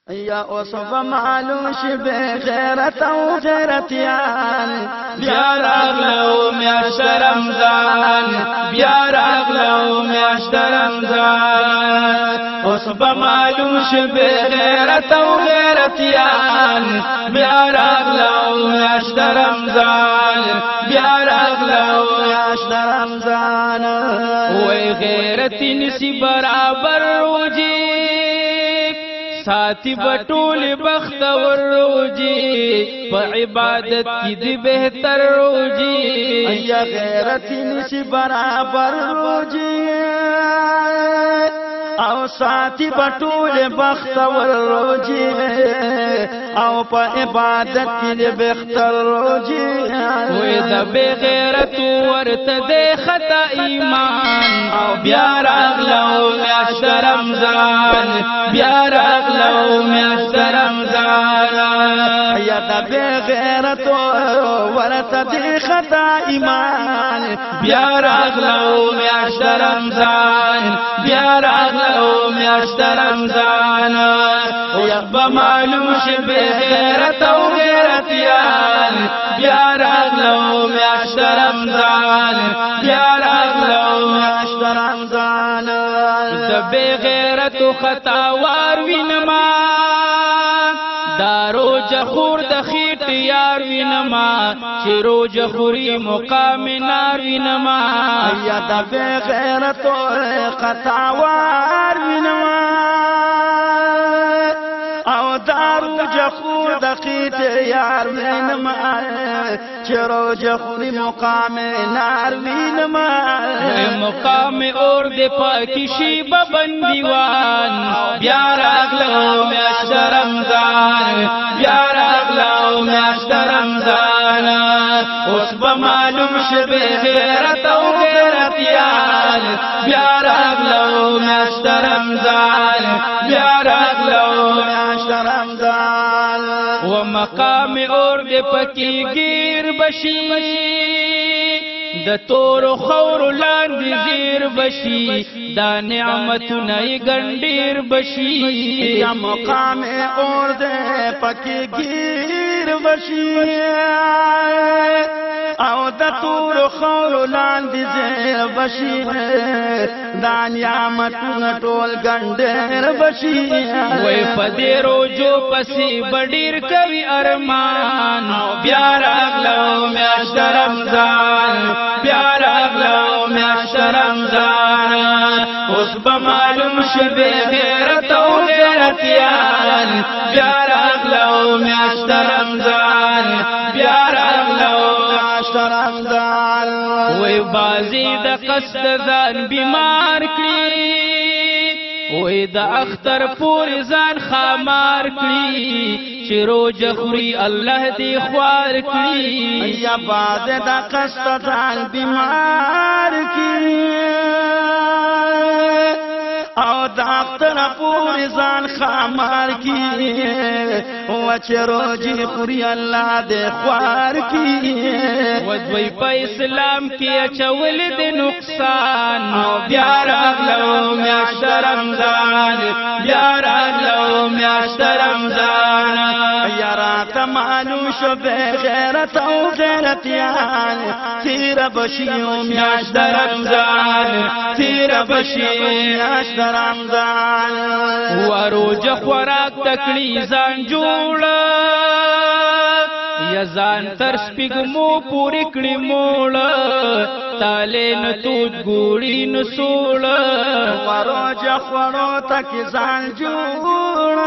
یا اوصف معلوم شي بغیرت او غیرتیان بیا راغلو میاشت رمضان بیا راغلو میاشت رمضان اوصف معلوم شي بغیرت او غیرتیان بیا راغلو میاشت رمضان بیا راغلو میاشت رمضان وای غیرتی نسی برابر روجی ساتھی بطول بخت ور روجی پا عبادت کی دی بہتر روجی یا غیرتی نسی برابر روجی او ساتھی بطول بخت ور روجی او پا عبادت کی دی بہتر روجی وی دا بغیرت ورت دے خطا ایمان او بیا راغلو میاشت رمضان بیا راغلو میاشت رمضان یا دا بغیرت ورت دے خطا ایمان بیا راغلو میاشت رمضان بیا راغلو میاشت رمضان یا بمعلوم شي بغیرت او غیرتیان بیا راغلو میاشت رمضان بیا راغلو میاشت رمضان د بغیرت خطاوار وینما دارو جخور د خیټ یار وینما چې روج خوري مقام نار وینما یا د بغیرت خطاوار وینما او دارو جخور د خیټ یار وینما چې روج خوري مقام نار وینما مقام اور د پاکی شی بندیوان بیا راغلو میاشت رمضان بیا راغلو میاشت رمضان اوس به معلوم شي بغیرت او غیرتیان بیا راغلو میاشت رمضان بیا راغلو میاشت رمضان و مقام اور د پکی گیر بشی د تور خور لاندې زیر بشي دا نعمتونه ګنډیر بشي یا مقام اور دې پکې گیر بشي او د تور خور لاندې زیر بشي دا نعمتونه ټول ګنډیر بشي وای پدې روزو پسې بډیر کوي ارمان بیا راغلو میاشت رمضان بیا راغلو میاشت رمضان اوس به معلوم شي بغیرت او غیرتیان بیا راغلو میاشت رمضان بیا راغلو میاشت رمضان وای بازی د قصد ځان بیمار کړی وای د اختر پور ځان خامار کړی چې روز خوري الله دې خوار کړی یا بعد د قصد ځان بیمار کړی او د اختر پور ځان خامار کړی او چې روزي خوري الله دې خوار کړی ودوی په اسلام کې اچول دې نقصان بیا راغلو میاشت رمضان بیا راغلو میاشت رمضان یا رات معلوم شو بغیرت او غیرتیان تیر بشي میاشت رمضان تیر بشي میاشت رمضان وروج خوراک تکړی ځان جوړ یا ځان تر سپګمو پوری کړی موړ تاله نه توت ګوړی نه سوړ وروج خورو تک ځان جوړ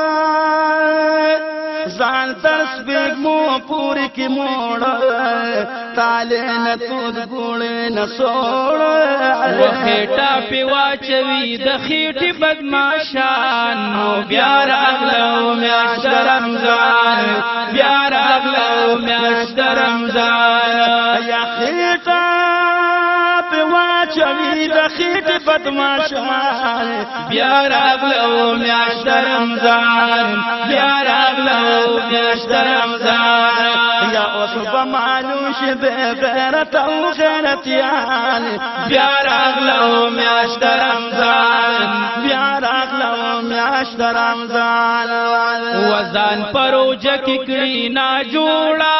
ځان تر سپګمو پوری کی موړ تاله نه توت ګوړی نه سوړ وخیټه په واچوي د خېټې بدمعشان بیا راغلو میاشت رمضان بیا راغلو میاشت رمضان یا خېټه په واچوي د خېټې بدمعشان بیا راغلو میاشت رمضان بیا راغلو میاشت رمضان یا اوس به معلوم شي بې غیرت او غیرتیان بیا راغلو میاشت رمضان بیا راغلو میاشت رمضان وزان پروجه کې کړي نا جوړا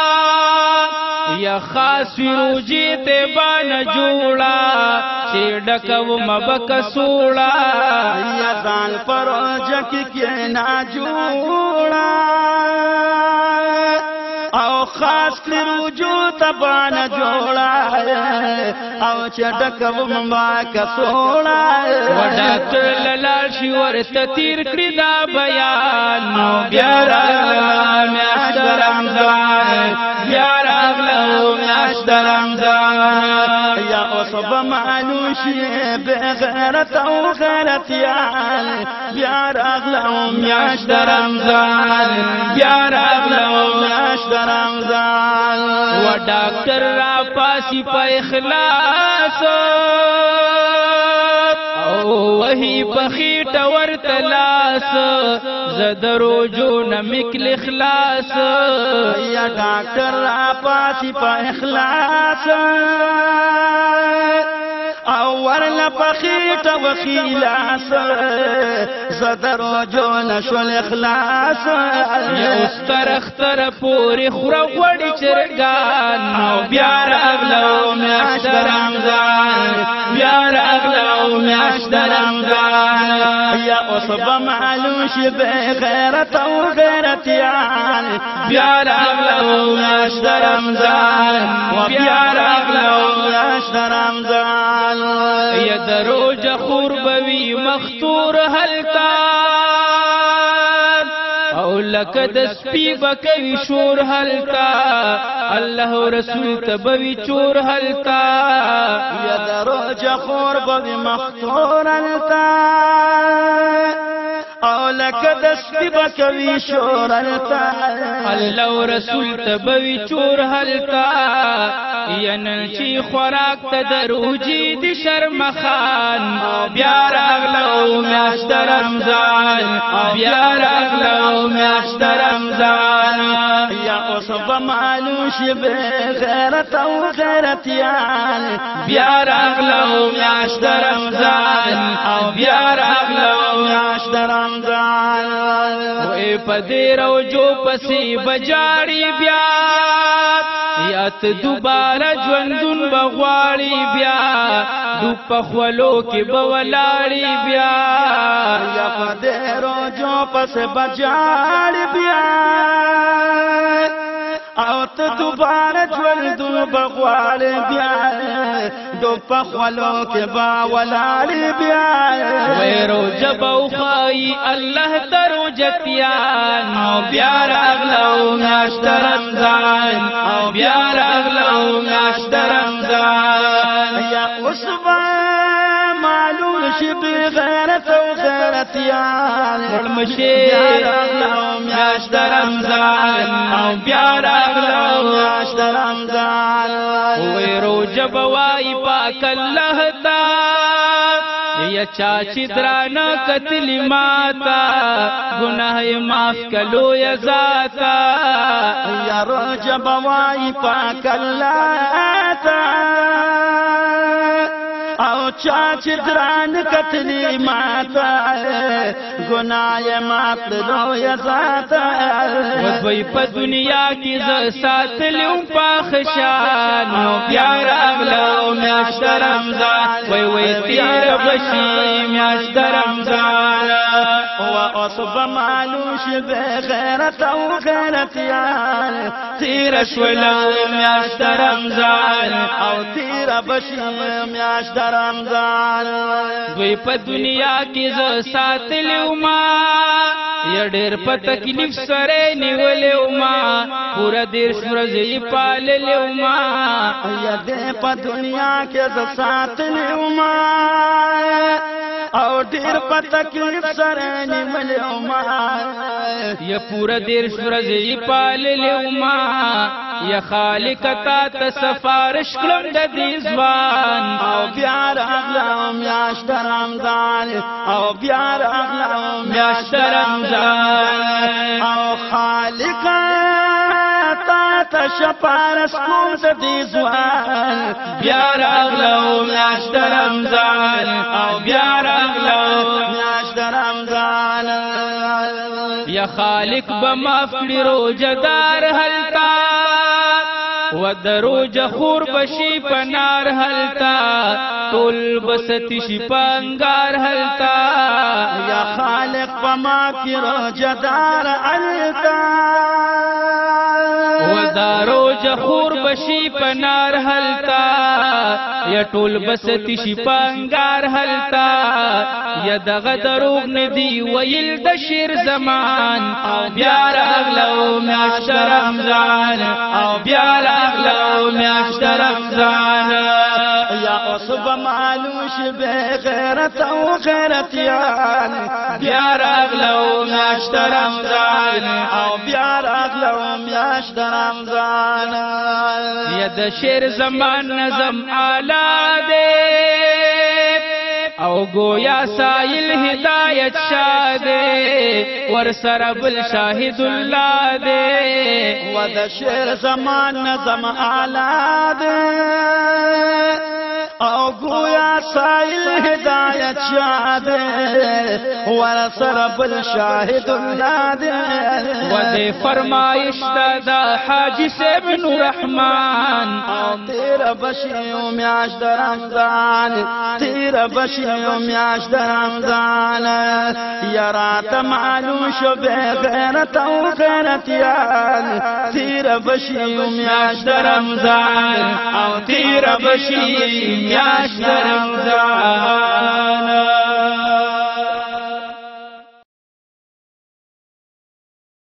یا خاص روجی ته بان جوړا چې ډکو مبک سوړا یا ځان پروجه کې نا جوړا او خاص لروجو تبان جوړا او چې ډکو مبک سوړا وډاکټر لال شي ورته تیر کړی دا بیان بیا راغلو میاشت رمضان بیا راغلو میاشت رمضان یا اوس به معلوم شي بې غیرت او غیرتیان بیا راغلو میاشت رمضان بیا راغلو میاشت رمضان و ډاکټر را پاسي په اخلاص او وਹੀ پخیټ ورته لاس زدرو جو نمکل اخلاص یا ډاکټر را پاسي په اخلاص او ورل پخیټ وخیلاس زدرو جو نشول اخلاص استر اختر پوری خورا غوړي چرګان او بیا راغلو میاشت رمضان بیا راغلو میاشت رمضان یا اوس به معلوم شي بې غیرت او غیرتیان بیا راغلو میاشت رمضان بیا راغلو میاشت رمضان یا دروج خور بوی مختور هلکا او لکه د سپی بکوي شور هلکا الله رسول تبوي چور هلکا یا دروج خور بوی مختور هلکا او لکه د سپی بکوي شور هلکا الله رسول تبوي چور هلکا ینن چی خوراک ته دروجی دی شرمخان بیا راغلو میاشت رمضان بیا راغلو میاشت رمضان یا اوس به معلوم شي بې غیرت او غیرتیان بیا راغلو میاشت رمضان او بیا راغلو میاشت رمضان وې پدې روجو پسې بجاړي بیا یات دوباره ژوندون بغواړي بیا دو په خولو کې بولاړي بیا یا پدې روجو پسې بجاړي بیا او ته دوباره ژوندون بغواړي بیا دو په خولو کې بولاړي بیا وې روجه بوخایي الله ترو جتیان او بیا راغلو میاشت رمضان او بیا راغلو میاشت رمضان یا اوس به معلوم شي بې غیرت او غیرتیان بیا راغلو میاشت رمضان او بیا راغلو میاشت رمضان وې روجه بوای پاک الله تا یا چاچی درانا قتل ماتا گناہ معاف کلو یا ذاتا یا روجه بوای پاک الله تا او چاچ دران کتلی ماتا گناہ مات لو یا ذاتا وی پا دنیا کی سات لیوں پاخشان بیا راغلو میاشت رمضان وی تیر بشی میاشت رمضان و اصب معلوم شي بې غیرت او غیرتیان تیر شولو میاشت رمضان او تیر بشی میاشت رمضان دوی په دنیا کې ز ساتلو ما یا ډېر په تکلیف سره نیولو ما پورا دیر ورځې پاللو ما یا دې په دنیا کې ز ساتلو ما او ډېر په تکلیف سره نیولو ما یا پورا دیر ورځې پاللو ما یا خالق تا ته سفارش کړم د دې ځوان او بیا راغلم میاشت رمضان او بیا راغلم میاشت رمضان او خالق تا ته شپارس کوم د دې ځوان بیا راغلو میاشت رمضان او بیا راغلو میاشت رمضان یا خالق بماف کړي روزدار هلتا و دروج خور بشی پنار هلتا ټول بستی شي پنګار هلتا یا خالق پما کی روزدار هلتا و دروج خور بشی پنار هلتا یا ټول بستی شي پنګار هلتا یا دغه دروغ ندی ویل د شیر زمان او بیا راغلو میاشت رمضان او بیا راغلو میاشت رمضان یا عصب معلوش بے غیرت او غیرتیان بیا راغلو میاشت رمضان او بیا راغلو میاشت رمضان یا د شیر زمان نظم اعلی دے او گویا سائل ہدایت شاہ دے ورسر بل شاہد اللہ دے و د شیر زمان نظم اعلی دے او گویا سائل ہدایت شاہ دے ورسر بل شاہد اللہ دے و دے فرمائش دا حاجی سے بن رحمان او تیر بشیو میاشت رمضان تیر بشیو میاشت رمضان یا رات معلوم شو بے غیرت او غیرتیان تیر بشیو میاشت رمضان او تیر بشی میاشت رمضان